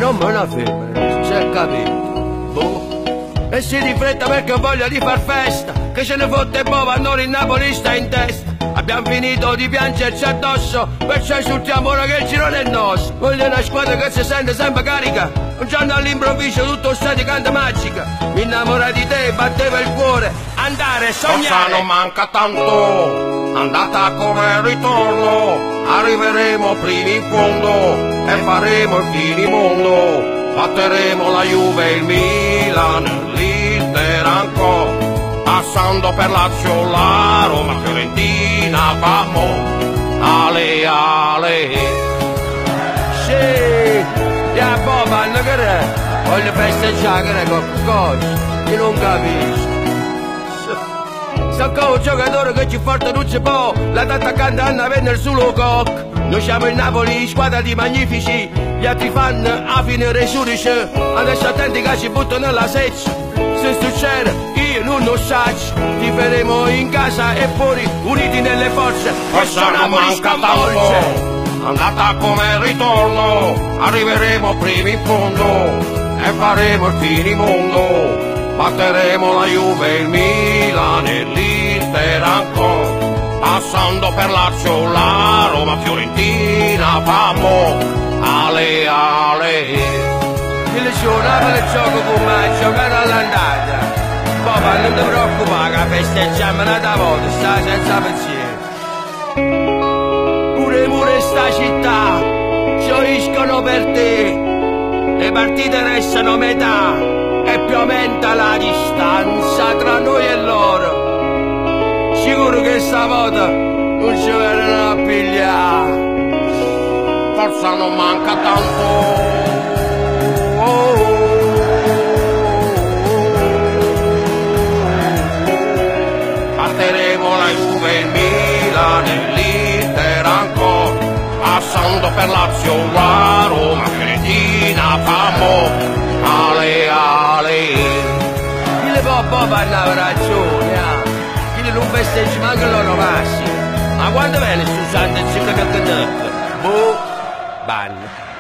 non me ne fermo, si è capito. Boh. E si rifletta perché ho voglia di far festa, che ce ne fotte boh, a noi il napolista in testa. Abbiamo finito di piangerci addosso, perciò esultiamo ora che il girone è nostro. Voglio una squadra che si sente sempre carica, un giorno all'improvviso tutto stato canta magica. Mi innamora di te, batteva il cuore, andare, sognare. Forza non manca tanto, andata come ritorno, arriveremo primi in fondo e faremo il finimondo. Batteremo la Juve, il Milan, l'Inter ancora, passando per Lazio, la Roma, Fiorentina, vamos, ale ale. Sì, ya Boban, che è? Voglio festeggiare, che è qualcosa, io non capisco. So come un giocatore che ci porta non si può, la tanta cantante venne il suo coc. Noi siamo il Napoli, squadra di magnifici, gli altri fan a fine resurrice, adesso attenti che ci buttano nella seccia. Se succede io non lo saccio, ti faremo in casa e fuori, uniti nelle forze. Forza non manca tanto, andata come ritorno, arriveremo primi in fondo e faremo il finimondo. Batteremo la Juve, il Milan e l'Inter ancora, passando per Lazio, la Roma, Fiorentina, vamos, ale ale. Il giorno il gioco con me, giocare all'andata. Papà non ti preoccupare che festeggiamo una volta, sta senza pensiero. Pure i muri sta città gioiscono per te, le partite restano metà e più aumenta la distanza tra noi e loro. Sicuro che stavolta non ci verranno a pigliare. Forza non manca tanto. Batteremo la Juve, il Milan e l'Inter ancora, passando per Lazio, la Roma, Fiorentina, vamos, ale ale. Il Bob aveva ragione, quindi non festeggi manco loro passi. Ma quando viene su Santa Zicca che boh, banno.